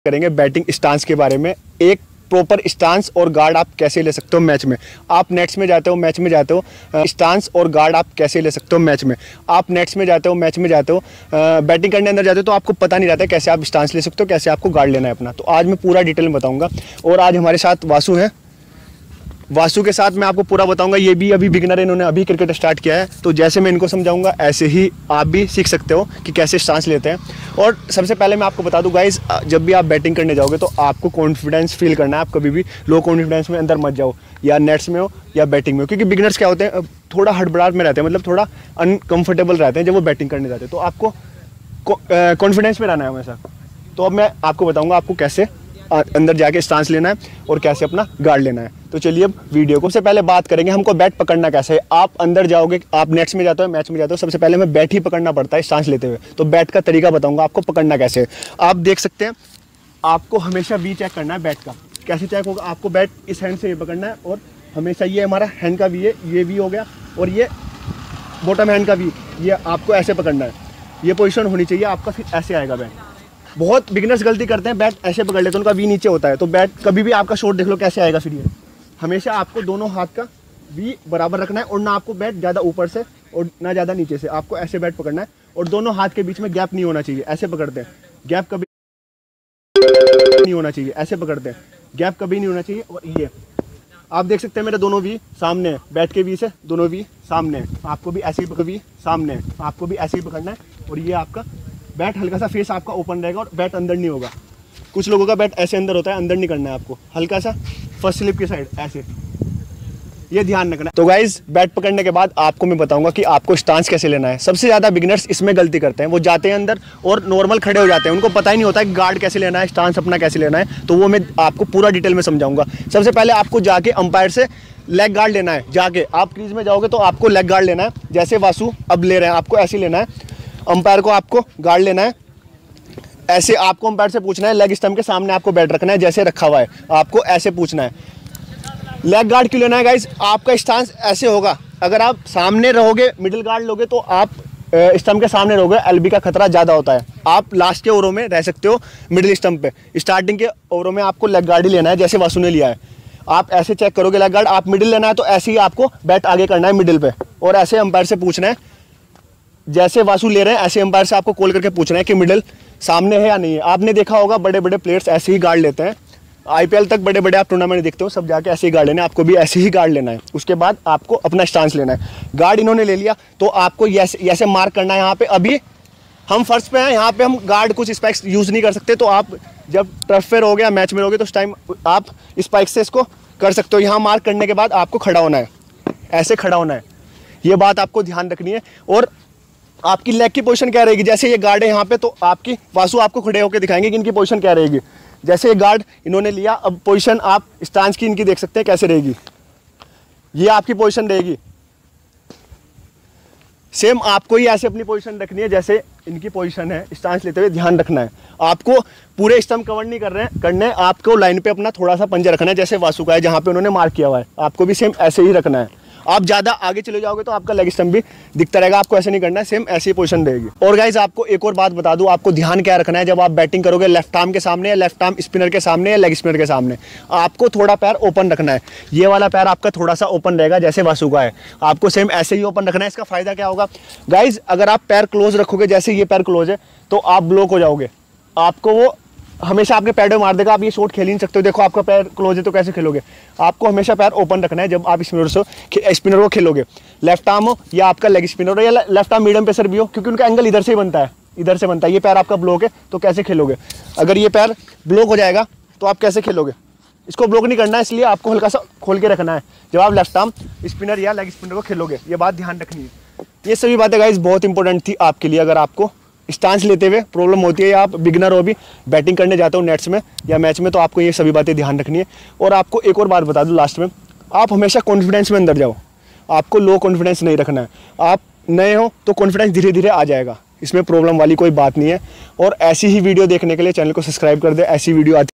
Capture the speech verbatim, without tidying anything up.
करेंगे batting stance के बारे में। एक प्रॉपर स्टांस और गार्ड आप कैसे ले सकते हो मैच में। आप नेट्स में जाते हो, मैच में जाते हो, स्टांस और गार्ड आप कैसे ले सकते हो मैच में। आप नेट्स में जाते हो, मैच में जाते हो, बैटिंग करने अंदर जाते हो तो आपको पता नहीं रहता है कैसे आप स्टांस ले सकते हो, कैसे आपको गार्ड लेना है अपना। तो आज मैं पूरा डिटेल में बताऊंगा। और आज हमारे साथ वासु है, वासु के साथ मैं आपको पूरा बताऊंगा। ये भी अभी बिगिनर है, इन्होंने अभी क्रिकेट स्टार्ट किया है, तो जैसे मैं इनको समझाऊंगा ऐसे ही आप भी सीख सकते हो कि कैसे स्टांस लेते हैं। और सबसे पहले मैं आपको बता दूं गाइस, जब भी आप बैटिंग करने जाओगे तो आपको कॉन्फिडेंस फील करना है। आप कभी भी लो कॉन्फिडेंस में अंदर मत जाओ, या नेट्स में हो या बैटिंग में हो, क्योंकि बिगिनर्स क्या होते हैं, थोड़ा हड़बड़ाहट में रहते हैं, मतलब थोड़ा अनकम्फर्टेबल रहते हैं जब वो बैटिंग करने जाते हैं। तो आपको कॉन्फिडेंस में रहना है हमेशा। तो अब मैं आपको बताऊँगा आपको कैसे अंदर जाके स्टांस लेना है और कैसे अपना गार्ड लेना है। तो चलिए अब वीडियो को सबसे पहले बात करेंगे हमको बैट पकड़ना कैसे है। आप अंदर जाओगे, आप नेट्स में जाते हो, मैच में जाते हो, सबसे पहले हमें बैट ही पकड़ना पड़ता है स्टांस लेते हुए। तो बैट का तरीका बताऊंगा आपको पकड़ना कैसे है। आप देख सकते हैं, आपको हमेशा वी चेक करना है बैट का। कैसे चेक होगा, आपको बैट इस हैंड से ये पकड़ना है और हमेशा ये हमारा हैंड का वी है, ये वी हो गया, और ये बॉटम हैंड का वी, ये आपको ऐसे पकड़ना है। ये पोजिशन होनी चाहिए आपका, फिर ऐसे आएगा बैट। बहुत बिगिनर्स गलती करते हैं, बैट ऐसे पकड़ लेते हैं, उनका वी नीचे होता है। तो बैट कभी भी आपका शॉट देख लो कैसे आएगा। फिर ये हमेशा आपको दोनों हाथ का वी बराबर रखना है, और ना आपको बैट ज़्यादा ऊपर से और ना ज़्यादा नीचे से। आपको ऐसे बैट पकड़ना है और दोनों हाथ के बीच में गैप नहीं होना चाहिए। ऐसे पकड़ते हैं, गैप कभी नहीं होना चाहिए। ऐसे पकड़ते हैं, गैप कभी नहीं होना चाहिए। और ये आप देख सकते हैं मेरे दोनों वी सामने है, बैट के वी से दोनों वी सामने है। आपको भी ऐसे ही वी सामने है, आपको भी ऐसे ही पकड़ना है। और ये आपका बैट हल्का सा फेस आपका ओपन रहेगा और बैट अंदर नहीं होगा। कुछ लोगों का बैट ऐसे अंदर होता है, अंदर नहीं करना है आपको, हल्का सा फर्स्ट स्लिप की साइड ऐसे, ये ध्यान रखना है। तो गाइज बैट पकड़ने के बाद आपको मैं बताऊंगा कि आपको स्टांस कैसे लेना है। सबसे ज़्यादा बिगिनर्स इसमें गलती करते हैं, वो जाते हैं अंदर और नॉर्मल खड़े हो जाते हैं, उनको पता ही नहीं होता है कि गार्ड कैसे लेना है, स्टांस अपना कैसे लेना है। तो वो मैं आपको पूरा डिटेल में समझाऊंगा। सबसे पहले आपको जाके अंपायर से लेग गार्ड लेना है। जाके आप क्रीज में जाओगे तो आपको लेग गार्ड लेना है, जैसे वासु अब ले रहे हैं, आपको ऐसे लेना है। अंपायर को आपको गार्ड लेना है, ऐसे आपको अंपायर से पूछना है, लेग स्टंप के सामने आपको बैट रखना है जैसे रखा हुआ है, आपको ऐसे पूछना है। लेग गार्ड क्यों लेना है गाइस, आपका स्टांस ऐसे होगा। अगर आप सामने रहोगे, मिडिल गार्ड लोगे तो आप स्टंप के सामने रहोगे, एलबी का खतरा ज़्यादा होता है। आप लास्ट के ओवरों में रह सकते हो मिडिल स्टंप पे, स्टार्टिंग के ओवरों में आपको लेग गार्ड ही लेना है जैसे वासु ने लिया है। आप ऐसे चेक करोगे लेग गार्ड, आप मिडिल लेना है तो ऐसे ही आपको बैट आगे करना है मिडिल पे, और ऐसे अंपायर से पूछना है जैसे वासु ले रहे हैं, ऐसे अंपायर से आपको कॉल करके पूछना है कि मिडिल सामने है या नहीं है। आपने देखा होगा बड़े बड़े प्लेयर्स ऐसे ही गार्ड लेते हैं, आईपीएल तक बड़े बड़े आप टूर्नामेंट देखते हो, सब जाके ऐसे ही गार्ड लेना है। आपको भी ऐसे ही गार्ड लेना है। उसके बाद आपको अपना स्टांस लेना है। गार्ड इन्होंने ले लिया तो आपको ऐसे ऐसे मार्क करना है। यहाँ पे अभी हम फर्स्ट पे हैं, यहाँ पे हम गार्ड कुछ स्पाइक्स यूज़ नहीं कर सकते। तो आप जब टर्फ फेयर हो गया, मैच में रहोगे तो उस टाइम आप स्पाइक से इसको कर सकते हो। यहाँ मार्क करने के बाद आपको खड़ा होना है, ऐसे खड़ा होना है। ये बात आपको ध्यान रखनी है। और आपकी लेग की पोजीशन क्या रहेगी, जैसे ये गार्ड है यहाँ पे, तो आपकी वासु आपको खड़े होकर दिखाएंगे कि इनकी पोजीशन क्या रहेगी। जैसे ये गार्ड इन्होंने लिया, अब पोजीशन आप स्टांस की इनकी देख सकते हैं कैसे रहेगी। ये आपकी पोजीशन रहेगी, सेम आपको ही ऐसे अपनी पोजीशन रखनी है जैसे इनकी पोजीशन है। स्टांस लेते हुए ध्यान रखना है, आपको पूरे स्टंप कवर नहीं कर रहे हैं करने, आपको लाइन पे अपना थोड़ा सा पंजा रखना है जैसे वासु का है, जहाँ पे उन्होंने मार्क किया हुआ है। आपको भी सेम ऐसे ही रखना है। आप ज़्यादा आगे चले जाओगे तो आपका लेग स्टंप भी दिखता रहेगा, आपको ऐसे नहीं करना है, सेम ऐसी पोजीशन रहेगी। और गाइज आपको एक और बात बता दूं, आपको ध्यान क्या रखना है जब आप बैटिंग करोगे, लेफ्ट आर्म के सामने या लेफ्ट आर्म स्पिनर के सामने या लेग स्पिनर के सामने, आपको थोड़ा पैर ओपन रखना है। ये वाला पैर आपका थोड़ा सा ओपन रहेगा जैसे वासु का है, आपको सेम ऐसे ही ओपन रखना है। इसका फायदा क्या होगा गाइज, अगर आप पैर क्लोज रखोगे, जैसे ये पैर क्लोज है, तो आप ब्लॉक हो जाओगे, आपको वो हमेशा आपके पैर में मार देगा। आप ये शॉट खेल ही नहीं सकते हो। देखो आपका पैर क्लोज है तो कैसे खेलोगे, आपको हमेशा पैर ओपन रखना है जब आप स्पिनर से स्पिनर को खेलोगे। लेफ्ट आर्म हो या आपका लेग स्पिनर हो या लेफ्ट आर्म मीडियम पेसर भी हो, क्योंकि उनका एंगल इधर से ही बनता है, इधर से बनता है। ये पैर आपका ब्लॉक है तो कैसे खेलोगे, अगर ये पैर ब्लॉक हो जाएगा तो आप कैसे खेलोगे। इसको ब्लॉक नहीं करना है, इसलिए आपको हल्का सा खोल के रखना है जब आप लेफ्ट आर्म स्पिनर या लेग स्पिनर को खेलोगे। ये बात ध्यान रखनी है। ये सभी बातें गाइस बहुत इंपॉर्टेंट थी आपके लिए। अगर आपको स्टांस लेते हुए प्रॉब्लम होती है या आप बिगिनर हो, भी बैटिंग करने जाते हो नेट्स में या मैच में, तो आपको ये सभी बातें ध्यान रखनी है। और आपको एक और बात बता दूं लास्ट में, आप हमेशा कॉन्फिडेंस में अंदर जाओ, आपको लो कॉन्फिडेंस नहीं रखना है। आप नए हो तो कॉन्फिडेंस धीरे धीरे आ जाएगा, इसमें प्रॉब्लम वाली कोई बात नहीं है। और ऐसी ही वीडियो देखने के लिए चैनल को सब्सक्राइब कर दे, ऐसी वीडियो आती